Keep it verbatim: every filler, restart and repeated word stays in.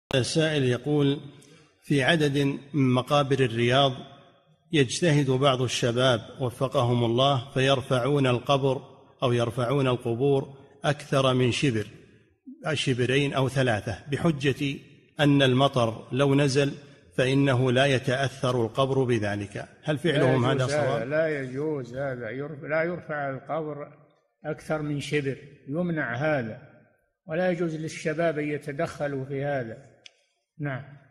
السائل يقول: في عدد من مقابر الرياض يجتهد بعض الشباب وفقهم الله فيرفعون القبر أو يرفعون القبور أكثر من شبر، شبرين أو ثلاثة، بحجة أن المطر لو نزل فإنه لا يتأثر القبر بذلك. هل فعلهم هذا صواب؟ لا يجوز هذا، لا يرفع القبر أكثر من شبر، يمنع هذا، ولا يجوز للشباب أن يتدخلوا في هذا. نعم.